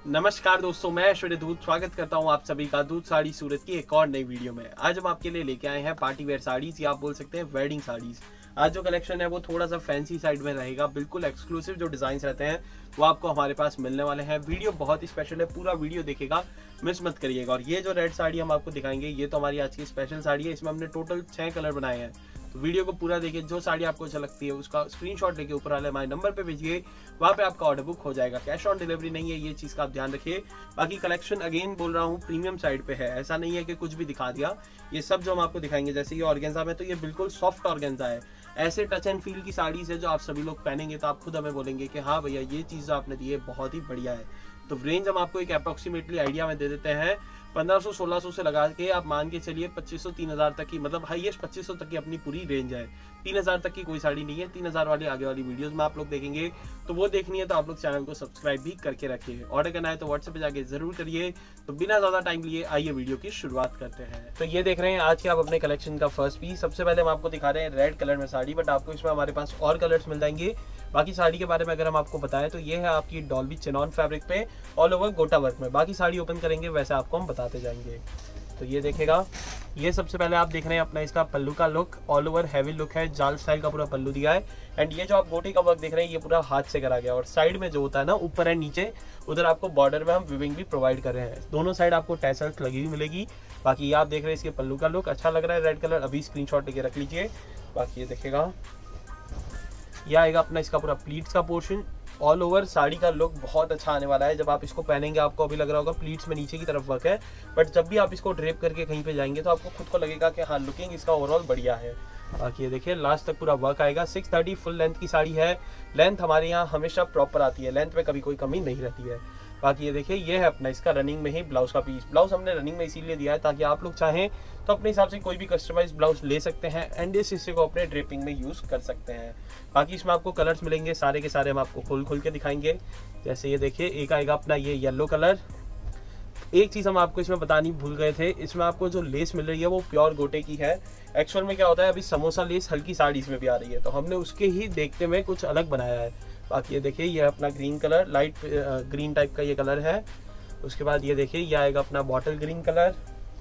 नमस्कार दोस्तों, मैं ऐश्वर्य दूत स्वागत करता हूं आप सभी का दूत साड़ी सूरत की एक और नई वीडियो में। आज हम आपके लिए लेके आए हैं पार्टी वेयर साड़ीज या आप बोल सकते हैं वेडिंग साड़ीज। आज जो कलेक्शन है वो थोड़ा सा फैंसी साइड में रहेगा, बिल्कुल एक्सक्लूसिव जो डिजाइन रहते हैं वो आपको हमारे पास मिलने वाले हैं। वीडियो बहुत ही स्पेशल है, पूरा वीडियो देखिएगा, मिस मत करिएगा। और ये जो रेड साड़ी हम आपको दिखाएंगे ये तो हमारी आज की स्पेशल साड़ी है। इसमें हमने टोटल 6 कलर बनाए हैं, तो वीडियो को पूरा देखिए। जो साड़ी आपको अच्छा लगती है उसका स्क्रीनशॉट लेके ऊपर वाले हमारे नंबर पे भेजिए, वहाँ पे आपका ऑर्डर बुक हो जाएगा। कैश ऑन डिलीवरी नहीं है, ये चीज का आप ध्यान रखिए। बाकी कलेक्शन अगेन बोल रहा हूँ प्रीमियम साइड पे है, ऐसा नहीं है कि कुछ भी दिखा दिया। ये सब जो हम आपको दिखाएंगे, जैसे ये ऑर्गेन्जा में, तो ये बिल्कुल सॉफ्ट ऑर्गेन्जा है। ऐसे टच एंड फील की साड़ीज है जो आप सभी लोग पहनेंगे तो आप खुद हमें बोलेंगे कि हाँ भैया ये चीज जो आपने दी है बहुत ही बढ़िया है। तो रेंज हम आपको एक अप्रोक्सीमेटली आइडिया में दे देते हैं। 1500-1600 से लगा के आप मान के चलिए 2500-3000 तक की, मतलब हाईएस्ट 2500 तक की अपनी पूरी रेंज है। 3000 तक की कोई साड़ी नहीं है। 3000 वाली आगे वाली वीडियोस में आप लोग देखेंगे, तो वो देखनी है तो आप लोग चैनल को सब्सक्राइब भी करके रखिए। ऑर्डर करना है तो व्हाट्सएप पे जाके जरूर करिए। तो बिना ज्यादा टाइम लिए आइए वीडियो की शुरुआत करते हैं। तो ये देख रहे हैं आज के आप अपने कलेक्शन का फर्स्ट पीस। सबसे पहले हम आपको दिखा रहे हैं रेड कलर में साड़ी, बट आपको इसमें हमारे पास और कलर्स मिल जाएंगे। बाकी साड़ी के बारे में अगर हम आपको बताएं तो ये है आपकी डॉल्बी चिनॉन फैब्रिक पे ऑल ओवर गोटा वर्क में। बाकी साड़ी ओपन करेंगे वैसे आपको हम बताते जाएंगे। तो ये देखेगा, ये सबसे पहले आप देख रहे हैं अपना इसका पल्लू का look, all over heavy look है, जाल स्टाइल का पूरा पल्लू दिया है। एंड ये जो आप गोटी का वर्क देख रहे हैं ये पूरा हाथ से करा गया। और साइड में जो होता है ना, ऊपर एंड नीचे, उधर आपको बॉर्डर में हम विविंग भी प्रोवाइड कर रहे हैं। दोनों साइड आपको टैसल्स लगी हुई मिलेगी। बाकी ये आप देख रहे हैं इसके पल्लू का लुक अच्छा लग रहा है, रेड कलर। अभी स्क्रीनशॉट लेके रख लीजिए। बाकी ये देखेगा, यह आएगा अपना इसका पूरा प्लीट्स का पोर्शन। ऑल ओवर साड़ी का लुक बहुत अच्छा आने वाला है। जब आप इसको पहनेंगे आपको अभी लग रहा होगा प्लीट्स में नीचे की तरफ वर्क है, बट जब भी आप इसको ड्रेप करके कहीं पे जाएंगे तो आपको खुद को लगेगा कि हाँ लुकिंग इसका ओवरऑल बढ़िया है। बाकी ये देखिए लास्ट तक पूरा वर्क आएगा। 630 फुल लेंथ की साड़ी है। लेंथ हमारे यहाँ हमेशा प्रॉपर आती है, लेंथ में कभी कोई कमी नहीं रहती है। बाकी ये देखिए, ये है अपना इसका रनिंग में ही ब्लाउज का पीस। ब्लाउज हमने रनिंग में इसीलिए दिया है ताकि आप लोग चाहें तो अपने हिसाब से कोई भी कस्टमाइज ब्लाउज ले सकते हैं एंड इस हिस्से को अपने ड्रेपिंग में यूज कर सकते हैं। बाकी इसमें आपको कलर्स मिलेंगे, सारे के सारे हम आपको खोल के दिखाएंगे। जैसे ये देखिए, एक आएगा अपना ये येलो कलर। एक चीज हम आपको इसमें बतानी भूल गए थे, इसमें आपको जो लेस मिल रही है वो प्योर गोटे की है। एक्चुअल में क्या होता है, अभी समोसा लेस हल्की साड़ी इसमें भी आ रही है, तो हमने उसके ही देखते हुए कुछ अलग बनाया है। बाकी ये देखिए, ये अपना green colour, light green type का ये कलर है। उसके बाद ये देखिए, ये आएगा अपना bottle green colour.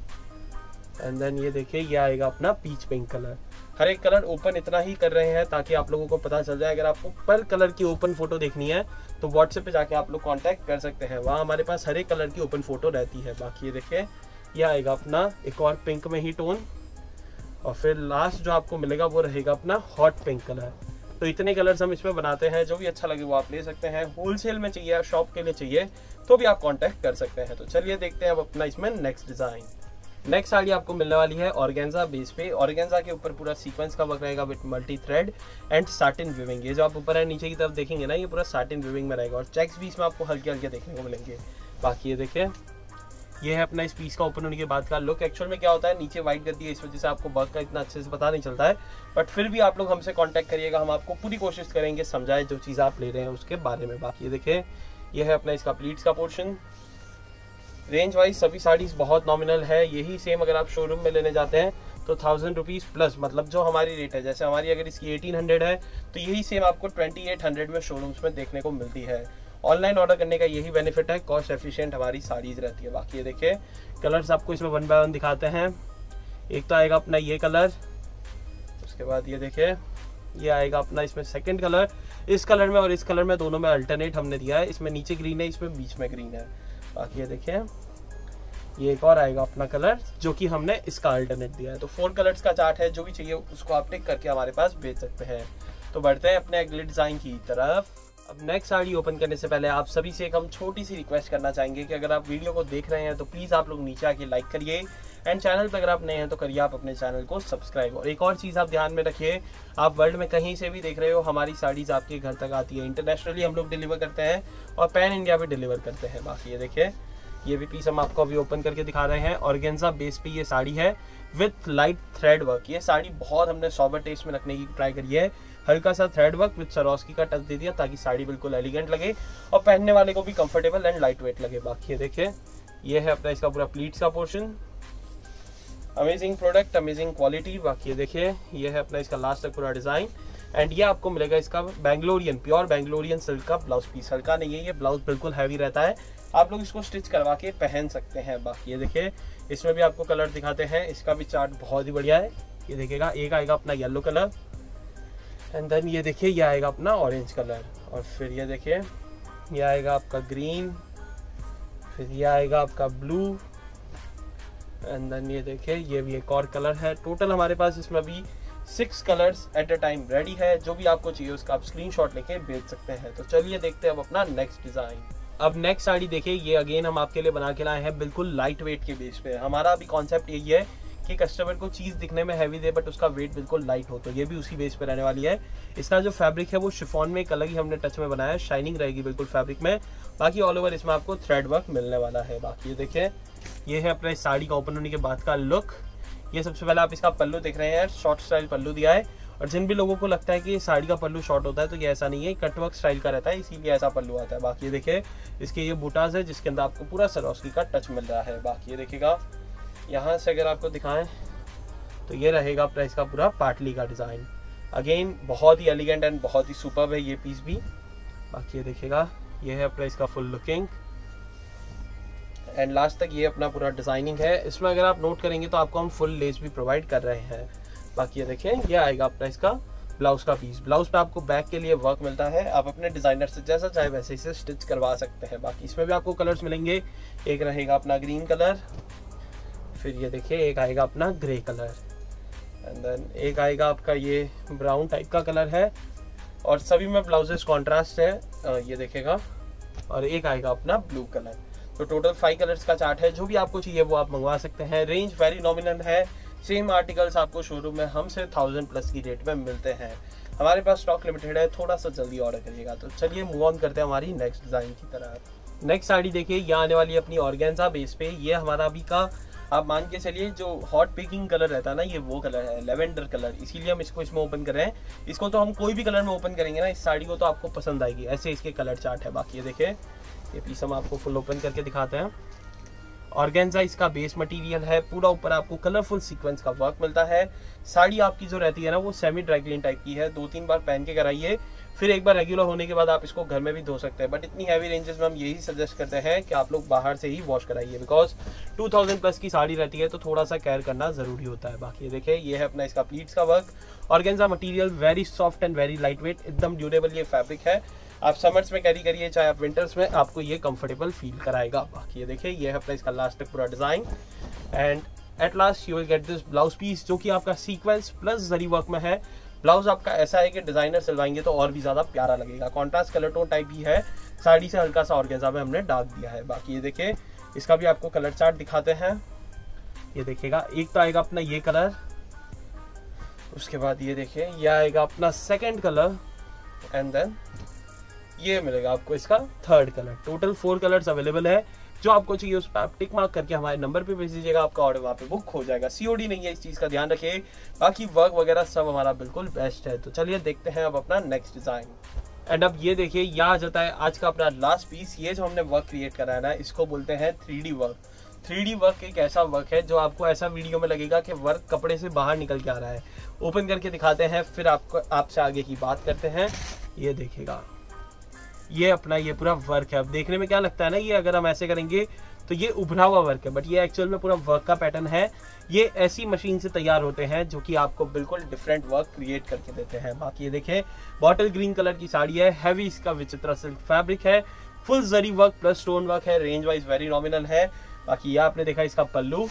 And then ये देखिए, ये आएगा अपना पीच पिंक कलर। हर एक कलर ओपन इतना ही कर रहे हैं ताकि आप लोगों को पता चल जाए। अगर आपको पर कलर की ओपन फोटो देखनी है तो व्हाट्सएप पे जाके आप लोग कांटेक्ट कर सकते हैं, वहाँ हमारे पास हर एक कलर की ओपन फोटो रहती है। बाकी ये देखिए, ये आएगा अपना एक और पिंक में ही टोन, और फिर लास्ट जो आपको मिलेगा वो रहेगा अपना हॉट पिंक कलर। तो इतने कलर्स हम इसमें बनाते हैं, जो भी अच्छा लगे वो आप ले सकते हैं। होलसेल में चाहिए, शॉप के लिए चाहिए तो भी आप कांटेक्ट कर सकते हैं। तो चलिए देखते हैं अब अपना इसमें नेक्स्ट डिजाइन। नेक्स्ट साड़ी आपको मिलने वाली है ऑर्गेन्जा बेस पे। ऑर्गेन्जा के ऊपर पूरा सीक्वेंस का वर्क रहेगा with multi thread and satin weaving. ये जो आप ऊपर है नीचे की तरफ देखेंगे ना, ये पूरा साटिन विविंग में रहेगा और चेक्स भी इसमें आपको हल्के हल्के देखने को मिलेंगे। बाकी ये देखिए, ये है अपना इस पीस का ओपन होने के बाद का लुक। एक्चुअल में क्या होता है, नीचे व्हाइट कर दिया, इस वजह से आपको वर्क का इतना अच्छे से पता नहीं चलता है, बट फिर भी आप लोग हमसे कांटेक्ट करिएगा, हम आपको पूरी कोशिश करेंगे समझाए जो चीज़ आप ले रहे हैं उसके बारे में। बाकी ये देखिए, ये है अपना इसका प्लीट्स का पोर्शन। रेंज वाइज सभी साड़ीज बहुत नॉमिनल है। यही सेम अगर आप शोरूम में लेने जाते हैं तो 1000 रुपीज़ प्लस, मतलब जो हमारी रेट है, जैसे हमारी अगर इसकी 1800 है तो यही सेम आपको 2800 में शोरूम्स में देखने को मिलती है। ऑनलाइन ऑर्डर करने का यही बेनिफिट है, कॉस्ट एफिशिएंट हमारी साड़ीज रहती है। बाकी ये देखिए, कलर्स आपको इसमें 1 बाय 1 दिखाते हैं। एक तो आएगा अपना ये कलर, उसके बाद ये देखिए, ये आएगा अपना इसमें सेकंड कलर। इस कलर में और इस कलर में दोनों में अल्टरनेट हमने दिया है, इसमें नीचे ग्रीन है, इसमें बीच में ग्रीन है। बाकी ये देखिए, ये एक और आएगा अपना कलर जो कि हमने इसका अल्टरनेट दिया है। तो 4 कलर्स का चार्ट है, जो भी चाहिए उसको आप टिक करके हमारे पास भेज सकते हैं। तो बढ़ते हैं अपने अगले डिजाइन की तरफ। अब नेक्स्ट साड़ी ओपन करने से पहले आप सभी से एक हम छोटी सी रिक्वेस्ट करना चाहेंगे कि अगर आप वीडियो को देख रहे हैं तो प्लीज़ आप लोग नीचे आके लाइक करिए, एंड चैनल पर अगर आप नए हैं तो करिए आप अपने चैनल को सब्सक्राइब। और एक और चीज़ आप ध्यान में रखिए, आप वर्ल्ड में कहीं से भी देख रहे हो, हमारी साड़ीज आपके घर तक आती है। इंटरनेशनली हम लोग डिलीवर करते हैं और पैन इंडिया भी डिलीवर करते हैं। बाकी ये देखिए, ये भी पीस हम आपको अभी ओपन करके दिखा रहे हैं। ऑर्गेन्जा बेस पे ये साड़ी है विथ लाइट थ्रेड वर्क। ये साड़ी बहुत हमने सॉबर टेस्ट में रखने की ट्राई करी है। हल्का सा थ्रेड वर्क विद सरोस्की का टच दे दिया ताकि साड़ी बिल्कुल एलिगेंट लगे और पहनने वाले को भी कंफर्टेबल एंड लाइट वेट लगे। बाकी ये देखिए, ये है अपना इसका पूरा प्लीट्स का portion. Amazing product, amazing quality. बाकी ये देखिए, ये है अपना इसका लास्ट तक पूरा डिजाइन। एंड ये आपको मिलेगा इसका बैंगलोरियन, प्योर बैंगलोरियन सिल्क का ब्लाउज पीस। हल्का नहीं है, ये ब्लाउज बिल्कुल हैवी रहता है आप लोग इसको स्टिच करवा के पहन सकते हैं। बाकी ये देखिए इसमें भी आपको कलर दिखाते हैं, इसका भी चार्ट बहुत ही बढ़िया है। ये देखिएगा एक आएगा अपना येलो कलर, एंड देन ये देखिए ये आएगा अपना ऑरेंज कलर, और फिर ये देखिए ये आएगा आपका ग्रीन, फिर ये आएगा आपका ब्लू, एंड देन ये देखिए ये भी एक और कलर है। टोटल हमारे पास इसमें अभी 6 colours at a time ready है। जो भी आपको चाहिए उसका आप स्क्रीनशॉट लेके भेज सकते हैं। तो चलिए देखते हैं अब अपना नेक्स्ट डिजाइन। अब नेक्स्ट साड़ी देखिए, ये अगेन हम आपके लिए बना के लाए हैं बिल्कुल लाइट वेट के बेस पे। हमारा अभी कॉन्सेप्ट यही है कि कस्टमर को चीज दिखने में हैवी दे बट उसका वेट बिल्कुल लाइट हो, तो ये भी उसी बेस पे रहने वाली है। इसका जो फैब्रिक है वो शिफॉन में एक अलग ही हमने टच में बनाया है, शाइनिंग रहेगी बिल्कुल फैब्रिक में। बाकी ऑल ओवर इसमें आपको थ्रेड वर्क मिलने वाला है। बाकी ये देखिए ये है अपने साड़ी का ओपन होने के बाद का लुक। ये सबसे पहले आप इसका पल्लू देख रहे हैं, शॉर्ट स्टाइल पल्लू दिया है। और जिन भी लोगों को लगता है कि साड़ी का पल्लू शॉर्ट होता है तो ये ऐसा नहीं है, कटवर्क स्टाइल का रहता है, इसीलिए ऐसा पल्लू आता है। बाकी ये देखिए इसके ये बूटास है जिसके अंदर आपको पूरा सरोस्की का टच मिल रहा है। बाकी ये देखिएगा यहाँ से अगर आपको दिखाएं तो ये रहेगा अपना इसका पूरा पाटली का डिजाइन। अगेन बहुत ही एलिगेंट एंड बहुत ही सुपर्ब है ये पीस भी। बाकी ये देखिएगा ये है अपना इसका फुल लुकिंग, एंड लास्ट तक ये अपना पूरा डिजाइनिंग है। इसमें अगर आप नोट करेंगे तो आपको हम फुल लेस भी प्रोवाइड कर रहे हैं। बाकी ये देखिए ये आएगा अपना इसका ब्लाउज का पीस। ब्लाउज पे आपको बैक के लिए वर्क मिलता है, आप अपने डिजाइनर से जैसा चाहे वैसे इसे स्टिच करवा सकते हैं। बाकी इसमें भी आपको कलर्स मिलेंगे, एक रहेगा अपना ग्रीन कलर, फिर ये देखिए एक आएगा अपना ग्रे कलर, एंड देन एक आएगा आपका ये ब्राउन टाइप का कलर है, और सभी में ब्लाउजेस कॉन्ट्रास्ट है ये देखेगा, और एक आएगा अपना ब्लू कलर। तो टोटल 5 कलर्स का चार्ट है। जो भी आपको चाहिए वो आप मंगवा सकते हैं। रेंज वेरी नॉमिनल है। सेम आर्टिकल्स आपको शोरूम में हमसे 1000+ की रेट में मिलते हैं। हमारे पास स्टॉक लिमिटेड है, थोड़ा सा जल्दी ऑर्डर करिएगा। तो चलिए मूव ऑन करते हैं हमारी नेक्स्ट डिजाइन की तरफ। नेक्स्ट साड़ी देखिए ये आने वाली है अपनी ऑर्गेन्जा बेस पे। ये हमारा अभी का आप मान के चलिए जो हॉट पिकिंग कलर रहता है ना, ये वो कलर है लेवेंडर कलर, इसीलिए हम इसको इसमें ओपन कर रहे हैं। इसको तो हम कोई भी कलर में ओपन करेंगे ना इस साड़ी को तो आपको पसंद आएगी, ऐसे इसके कलर चार्ट है। बाकी ये देखिए ये पीस हम आपको फुल ओपन करके दिखाते हैं। ऑर्गेन्जा इसका बेस मटेरियल है, पूरा ऊपर आपको कलरफुल सीक्वेंस का वर्क मिलता है। साड़ी आपकी जो रहती है ना वो सेमी ड्राई क्लीन टाइप की है, 2-3 बार पहन के कराइए, फिर एक बार रेगुलर होने के बाद आप इसको घर में भी धो सकते हैं। बट इतनी हैवी रेंजेस में हम यही सजेस्ट करते हैं कि आप लोग बाहर से ही वॉश कराइए, बिकॉज 2000+ की साड़ी रहती है तो थोड़ा सा केयर करना जरूरी होता है। बाकी देखिए ये है अपना इसका प्लीट्स का work. Organza material very soft and very light weight, एकदम ड्यूरेबल ये फैब्रिक है। आप समर्स में कैरी करिए चाहे आप विंटर्स में, आपको ये कंफर्टेबल फील कराएगा। बाकी ये देखिए ये है अपना इसका लास्ट तक पूरा design, and at last you will get this blouse piece जो कि आपका सीक्वेंस प्लस जरी वर्क में है। ब्लाउज आपका ऐसा है कि डिजाइनर सिलवाएंगे तो और भी ज्यादा प्यारा लगेगा। कॉन्ट्रास्ट कलर टोन टाइप ही है, साड़ी से हल्का सा ऑर्गेन्जा में हमने डार्क दिया है। बाकी ये देखिए इसका भी आपको कलर चार्ट दिखाते हैं। ये देखिएगा एक तो आएगा अपना ये कलर, उसके बाद ये देखिए ये आएगा अपना सेकेंड कलर, एंड देन ये मिलेगा आपको इसका third colour. Total 4 colours available है। जो आपको चाहिए उस पर आप टिक मार्क करके हमारे नंबर पे भेज दीजिएगा, आपका ऑर्डर वहाँ पे बुक हो जाएगा। सीओडी नहीं है, इस चीज़ का ध्यान रखिए। बाकी वर्क वगैरह सब हमारा बिल्कुल बेस्ट है। तो चलिए देखते हैं अब अपना नेक्स्ट डिजाइन। एंड अब ये देखिए यहाँ आ जाता है आज का अपना लास्ट पीस। ये जो हमने वर्क क्रिएट करा है ना, इसको बोलते हैं 3D वर्क। 3D वर्क एक ऐसा वर्क है जो आपको ऐसा वीडियो में लगेगा कि वर्क कपड़े से बाहर निकल के आ रहा है। ओपन करके दिखाते हैं, फिर आपसे आगे की बात करते हैं। ये देखिएगा ये अपना ये पूरा वर्क है। अब देखने में क्या लगता है ना, ये अगर हम ऐसे करेंगे तो ये उभरा हुआ वर्क है, बट ये एक्चुअल में पूरा वर्क का पैटर्न है। ये ऐसी मशीन से तैयार होते हैं जो कि आपको बिल्कुल डिफरेंट वर्क क्रिएट करके देते हैं। बाकी ये देखें बॉटल ग्रीन कलर की साड़ी है, हैवी इसका विचित्रा सिल्क फैब्रिक है, full zari work plus stone work है, रेंज वाइज वेरी नॉमिनल है। बाकी ये आपने देखा इसका पल्लू।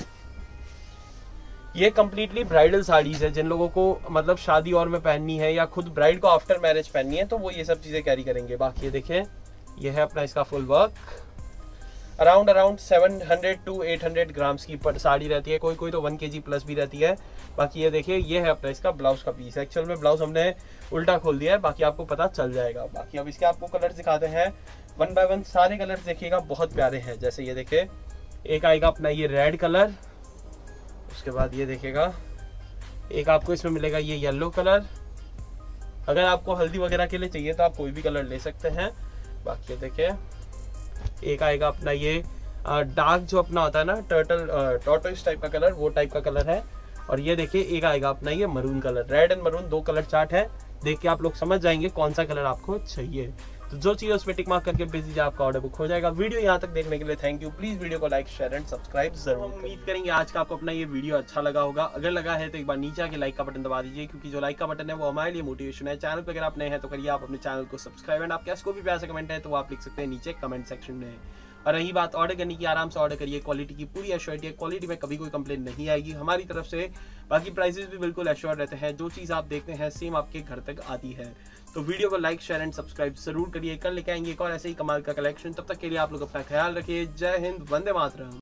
ये कम्प्लीटली ब्राइडल साड़ीज है, जिन लोगों को मतलब शादी और में पहननी है या खुद ब्राइड को आफ्टर मैरिज पहननी है तो वो ये सब चीजें कैरी करेंगे। बाकी ये देखें ये है अपना इसका full work. Around 700 to 800 grams की साड़ी रहती है, कोई तो 1 kg प्लस भी रहती है। बाकी ये देखिए ये है अपना इसका ब्लाउज का पीस। एक्चुअल में ब्लाउज हमने उल्टा खोल दिया है, बाकी आपको पता चल जाएगा। बाकी अब इसके आपको कलर्स दिखाते हैं 1 by 1। सारे कलर्स देखिएगा बहुत प्यारे हैं। जैसे ये देखे एक आएगा अपना ये रेड कलर, उसके बाद ये देखिएगा एक आपको इसमें मिलेगा ये येलो कलर। अगर आपको हल्दी वगैरह के लिए चाहिए तो आप कोई भी कलर ले सकते हैं। बाकी ये देखिए एक आएगा अपना ये डार्क जो अपना होता है ना टॉर्टोइस टाइप का कलर, वो टाइप का कलर है। और ये देखिए एक आएगा अपना ये maroon colour. Red and maroon 2 colour chart है, देख के आप लोग समझ जाएंगे कौन सा कलर आपको चाहिए। तो जो चीज़ उस पर टिक मार्क करके भेज दीजिए, आपका ऑर्डर बुक हो जाएगा। वीडियो यहाँ तक देखने के लिए थैंक यू। प्लीज वीडियो को लाइक शेयर एंड सब्सक्राइब जरूर। उम्मीद करेंगे आज का आपको अपना ये वीडियो अच्छा लगा होगा। अगर लगा है तो एक बार नीचे आके लाइक का बटन दबा दीजिए, क्योंकि जो लाइक का बटन है वो हमारे लिए मोटिवेशन है। चैनल पर अगर आप नए हैं तो करिए आप अपने चैनल को सब्सक्राइब, एंड आपके पास कोई भी प्यारा कमेंट है तो वो आप लिख सकते हैं नीचे कमेंट सेक्शन में। और रही बात ऑर्डर करने की, आराम से ऑर्डर करिए, क्वालिटी की पूरी एश्योरिटी है, क्वालिटी में कभी कोई कंप्लेन नहीं आएगी हमारी तरफ से। बाकी प्राइसेस भी बिल्कुल एश्योर रहते हैं, जो चीज़ आप देखते हैं सेम आपके घर तक आती है। तो वीडियो को लाइक शेयर एंड सब्सक्राइब जरूर करिए। कल लेके आएंगे एक और ऐसे ही कमाल का कलेक्शन। तब तक के लिए आप लोग अपना ख्याल रखिए। जय हिंद, वंदे मातरम।